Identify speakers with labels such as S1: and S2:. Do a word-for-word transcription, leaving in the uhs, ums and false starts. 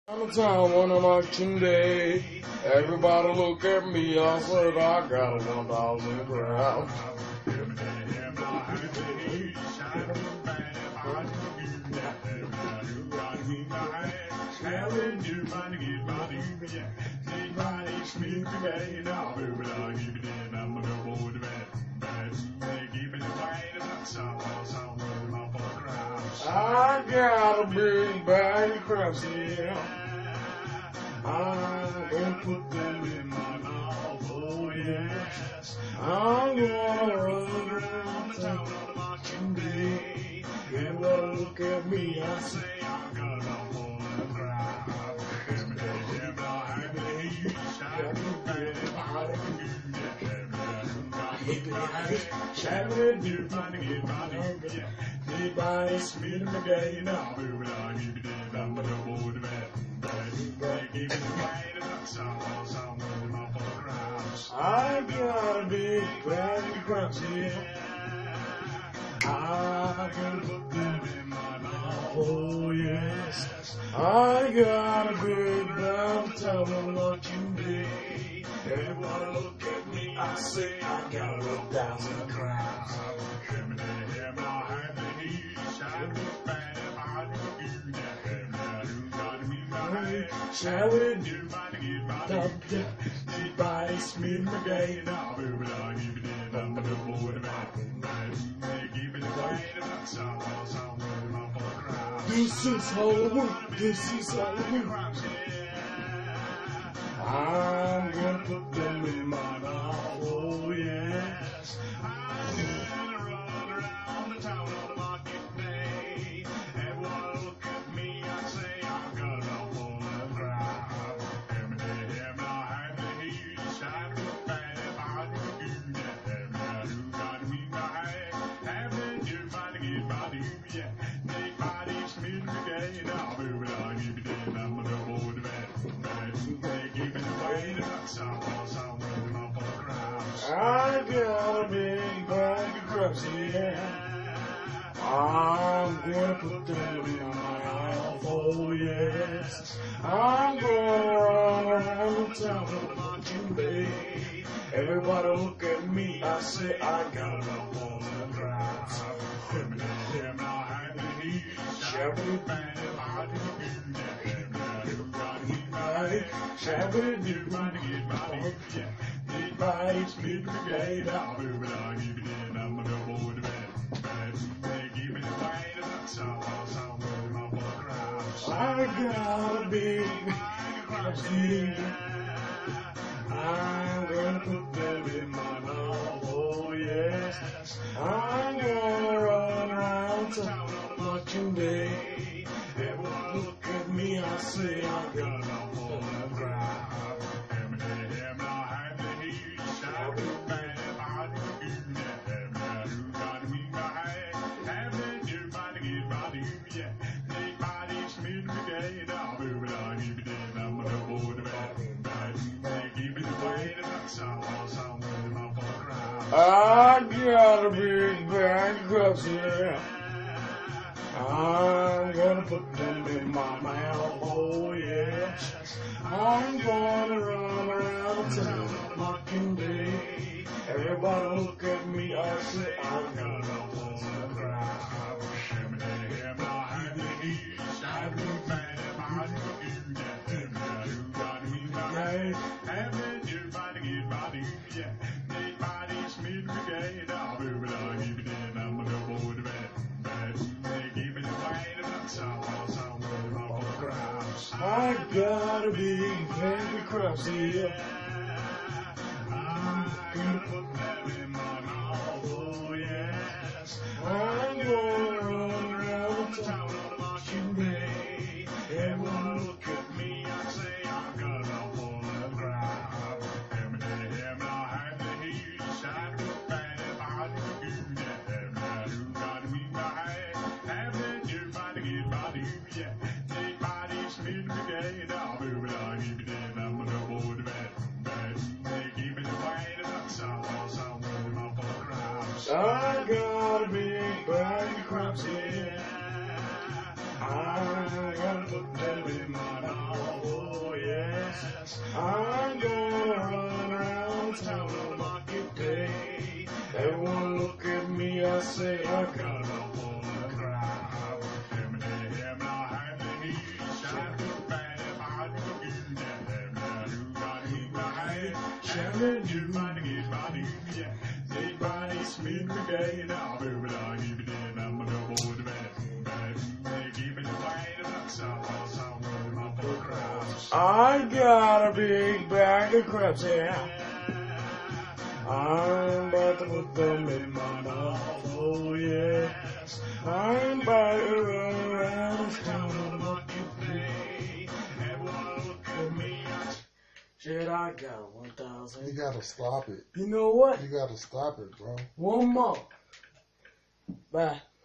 S1: On the town on a marching day, everybody look at me, I said I got a one thousand crowd. I got a big bag of crabs here. I'm gonna put them in my mouth, oh yes. I'm gonna run around town on a marching day. Everybody look at me, I say I got a full of crowd. Every day, every night, every day, every day, every anybody spit in the day now, baby, I give it in, I'm the boy, the man. They give it away, that's all, my crowds. I got a big bag of crabs here. I gotta put them in my mouth, oh yes. I got a big bag of town on watching day. Everybody look at me, I say I got a thousand crowds. Shall we do everybody spin the game now, baby, I give it in, I'm the boy, the man. Give it away, that's all, my crowd. This is Halloween, this is Halloween. I'm gonna put them in my mouth, oh yes. I'm gonna run around the town on a market day. Everyone look at me, I say I'm gonna pull a crowd. Every day, every night, every day, shine the bad, everybody do that. Everybody got me right. Every day, everybody get body, yeah. Everybody spin the game, now baby, I give it in, I'm gonna hold the man. I got a big bag of crabs here. I'm gonna put them in my mouth, oh yes. I'm gonna run around the town on a marching day. Everybody look at me, I say I got a ball of crabs. Shabby bad, I do Shabby do money get body, yeah. Need body, split the gate, I'll move it, I'll give it in, I'm gonna go to bed. They give me the way, that's all, I'm with my boy crowds. I got a big crabs here. I'm gonna put them in my mouth, oh yes. I'm gonna run around town on a marching day. Everyone look at me, I say I got a full of crowd. Every day, every night, every day, shout it, man, I do that. Everybody got me right. Every day, everybody get body, yeah. Everybody spin the game, I'll move it, I'll give it in, I'm gonna go to bed. They give it away, that's all, I'm with my full crowd. I got a big bag of crabs here. I'm gonna put them in my mouth, oh yes. I'm gonna run around town on a marching day. Everybody look at me, I say I'm gonna pull the crowd. Every day, every night, every day, I've been mad, I do that. Everybody got me right. Every day, everybody get body, yeah. Everybody spin the gate, I'll move it, I'll give it in, I'm gonna go to bed. I got a big bag of crabs here. I'm gonna put them in my mouth, oh yes. I'm gonna run around the town on a marching day. Everyone look at me, I say I'm gonna pull a crowd. Every day, every night, every day, shine the bad, everybody do that. Everybody got me right. Every day, everybody get body, yeah. Everybody spin the gate, I'll move it, I'll give it in, I'm gonna go to bed. They give it away, that's all, I'm with my full crowds. I got a big bag of crabs here. I'm gonna put them in my mouth. I got a big bag of crabs, yeah. I'm about to put them in my mouth, oh yes. I'm about to run around this town, what you play. Everyone look at me. Shit, I got one thousand.
S2: You gotta stop it.
S1: You know what?
S2: You gotta stop it, bro.
S1: One more. Bye.